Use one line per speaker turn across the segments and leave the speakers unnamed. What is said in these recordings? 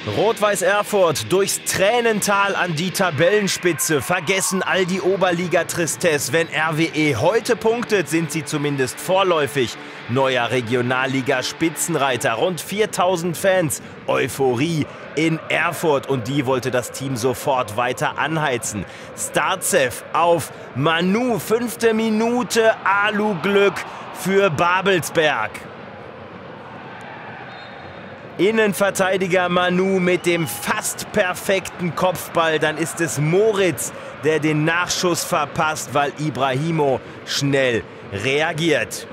Rot-Weiß Erfurt durchs Tränental an die Tabellenspitze, vergessen all die Oberliga-Tristesse. Wenn RWE heute punktet, sind sie zumindest vorläufig neuer Regionalliga-Spitzenreiter. Rund 4000 Fans, Euphorie in Erfurt und die wollte das Team sofort weiter anheizen. Starzev auf Manu, 5. Minute, Alu-Glück für Babelsberg. Innenverteidiger Manu mit dem fast perfekten Kopfball. Dann ist es Moritz, der den Nachschuss verpasst, weil Ibrahimo schnell reagiert.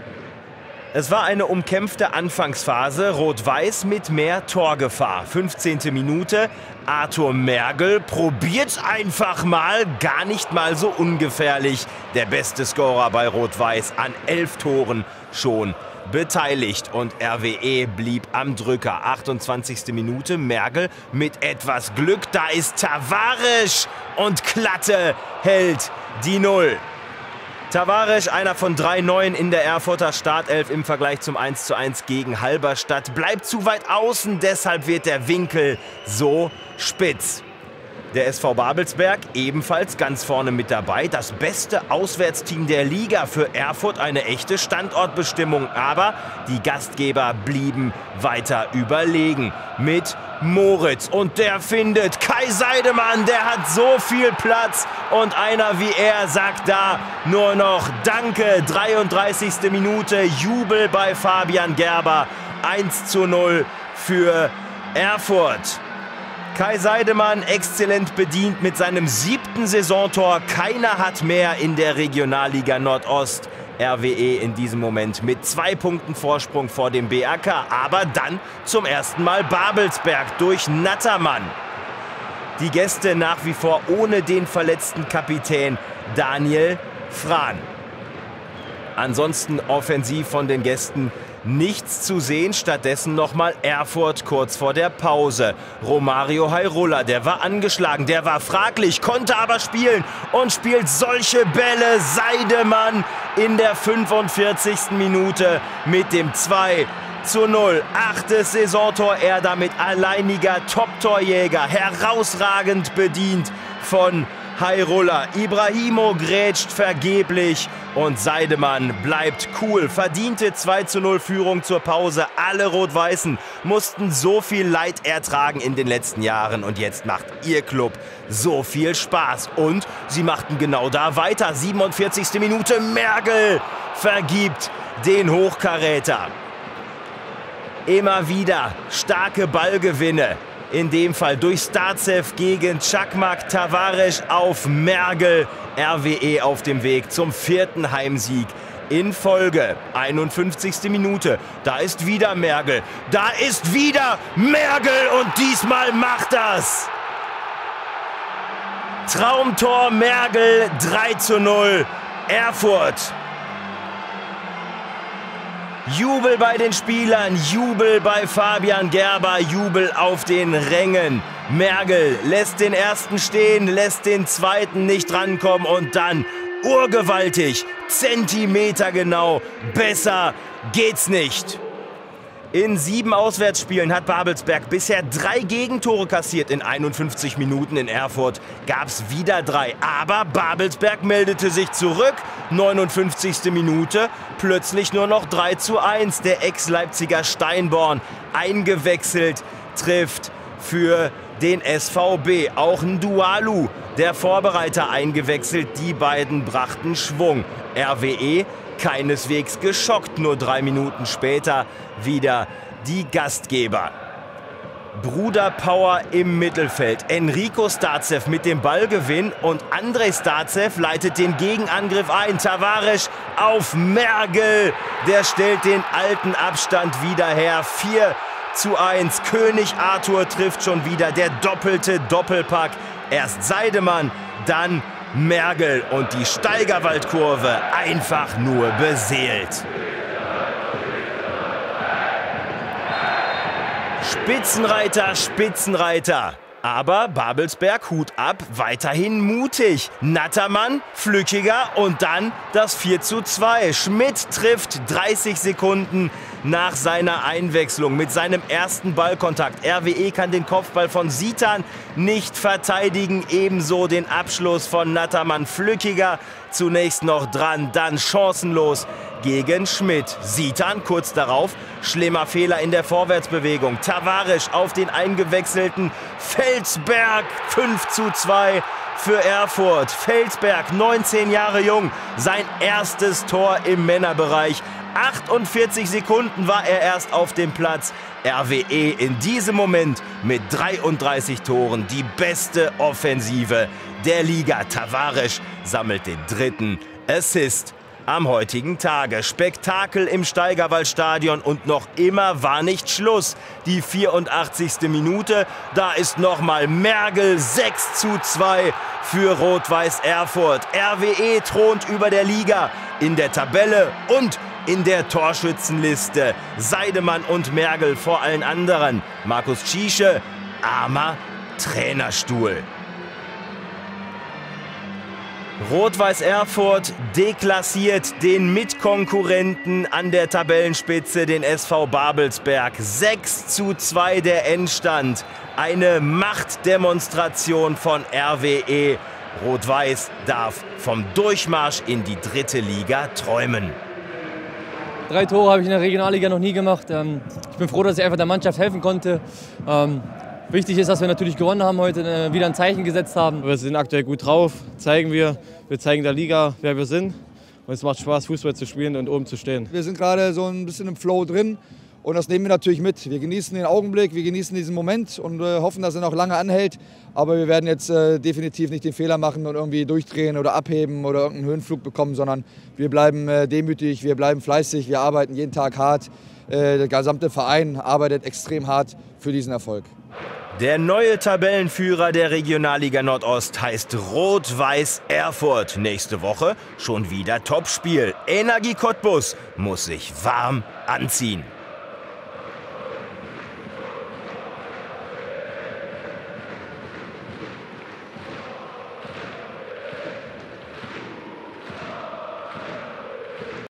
Es war eine umkämpfte Anfangsphase. Rot-Weiß mit mehr Torgefahr. 15. Minute. Arthur Mergel probiert einfach mal, gar nicht mal so ungefährlich. Der beste Scorer bei Rot-Weiß, an 11 Toren schon beteiligt und RWE blieb am Drücker. 28. Minute, Mergel mit etwas Glück, da ist Tavares und Klatte hält die 0. Tavares, einer von 3 Neuen in der Erfurter Startelf im Vergleich zum 1:1 gegen Halberstadt, bleibt zu weit außen, deshalb wird der Winkel so spitz. Der SV Babelsberg ebenfalls ganz vorne mit dabei. Das beste Auswärtsteam der Liga, für Erfurt eine echte Standortbestimmung. Aber die Gastgeber blieben weiter überlegen mit Moritz. Und der findet Kai Seidemann, der hat so viel Platz. Und einer wie er sagt da nur noch Danke. 33. Minute, Jubel bei Fabian Gerber. 1:0 für Erfurt. Kai Seidemann exzellent bedient mit seinem 7. Saisontor. Keiner hat mehr in der Regionalliga Nordost. RWE in diesem Moment mit 2 Punkten Vorsprung vor dem BAK. Aber dann zum ersten Mal Babelsberg durch Nattermann. Die Gäste nach wie vor ohne den verletzten Kapitän Daniel Frahn. Ansonsten offensiv von den Gästen nichts zu sehen, stattdessen nochmal Erfurt kurz vor der Pause. Romario Hairola, der war angeschlagen, der war fraglich, konnte aber spielen und spielt solche Bälle. Seidemann in der 45. Minute mit dem 2:0. 8. Saisontor, er damit alleiniger Top-Torjäger, herausragend bedient von Hairola. Ibrahimo grätscht vergeblich und Seidemann bleibt cool. Verdiente 2:0 Führung zur Pause. Alle Rot-Weißen mussten so viel Leid ertragen in den letzten Jahren und jetzt macht ihr Club so viel Spaß. Und sie machten genau da weiter. 47. Minute, Mergel vergibt den Hochkaräter. Immer wieder starke Ballgewinne. In dem Fall durch Starzev gegen Çakmak, Tavares auf Mergel. RWE auf dem Weg zum 4. Heimsieg in Folge. 51. Minute, da ist wieder Mergel. Da ist wieder Mergel und diesmal macht das. Traumtor Mergel, 3:0 Erfurt. Jubel bei den Spielern, Jubel bei Fabian Gerber, Jubel auf den Rängen. Mergel lässt den ersten stehen, lässt den zweiten nicht rankommen und dann urgewaltig, zentimetergenau, besser geht's nicht. In 7 Auswärtsspielen hat Babelsberg bisher 3 Gegentore kassiert. In 51 Minuten in Erfurt gab es wieder 3. Aber Babelsberg meldete sich zurück. 59. Minute, plötzlich nur noch 3:1. Der Ex-Leipziger Steinborn eingewechselt, trifft für den SVB. Auch Ndualu, der Vorbereiter, eingewechselt. Die beiden brachten Schwung. RWE keineswegs geschockt, nur 3 Minuten später wieder die Gastgeber. Bruderpower im Mittelfeld. Enrico Starzev mit dem Ballgewinn und Andrej Starzev leitet den Gegenangriff ein. Tavares auf Mergel, der stellt den alten Abstand wieder her. 4:1. König Arthur trifft schon wieder, der doppelte Doppelpack. Erst Seidemann, dann Mergel und die Steigerwaldkurve einfach nur beseelt. Spitzenreiter, Spitzenreiter. Aber Babelsberg, Hut ab, weiterhin mutig. Nattermann, flückiger und dann das 4:2. Schmidt trifft 30 Sekunden nach seiner Einwechslung mit seinem ersten Ballkontakt. RWE kann den Kopfball von Sitan nicht verteidigen, ebenso den Abschluss von Nattermann Flückiger. Zunächst noch dran, dann chancenlos gegen Schmidt. Sitan kurz darauf, schlimmer Fehler in der Vorwärtsbewegung. Tavares auf den eingewechselten Felsberg, 5:2 für Erfurt. Felsberg, 19 Jahre jung, sein erstes Tor im Männerbereich. 48 Sekunden war er erst auf dem Platz. RWE in diesem Moment mit 33 Toren die beste Offensive der Liga. Tavares sammelt den 3. Assist am heutigen Tage. Spektakel im Steigerwaldstadion und noch immer war nicht Schluss. Die 84. Minute, da ist nochmal Mergel, 6:2 für Rot-Weiß Erfurt. RWE thront über der Liga in der Tabelle und in der Torschützenliste. Seidemann und Mergel vor allen anderen. Markus Tschiesche, armer Trainerstuhl. Rot-Weiß Erfurt deklassiert den Mitkonkurrenten an der Tabellenspitze, den SV Babelsberg. 6:2 der Endstand. Eine Machtdemonstration von RWE. Rot-Weiß darf vom Durchmarsch in die 3. Liga träumen.
3 Tore habe ich in der Regionalliga noch nie gemacht. Ich bin froh, dass ich einfach der Mannschaft helfen konnte. Wichtig ist, dass wir natürlich gewonnen haben heute, wieder ein Zeichen gesetzt haben.
Wir sind aktuell gut drauf, wir zeigen der Liga, wer wir sind. Und es macht Spaß, Fußball zu spielen und oben zu stehen.
Wir sind gerade so ein bisschen im Flow drin und das nehmen wir natürlich mit. Wir genießen den Augenblick, wir genießen diesen Moment und hoffen, dass er noch lange anhält. Aber wir werden jetzt definitiv nicht den Fehler machen und irgendwie durchdrehen oder abheben oder irgendeinen Höhenflug bekommen, sondern wir bleiben demütig, wir bleiben fleißig, wir arbeiten jeden Tag hart. Der gesamte Verein arbeitet extrem hart für diesen Erfolg.
Der neue Tabellenführer der Regionalliga Nordost heißt Rot-Weiß Erfurt. Nächste Woche schon wieder Topspiel. Energie Cottbus muss sich warm anziehen.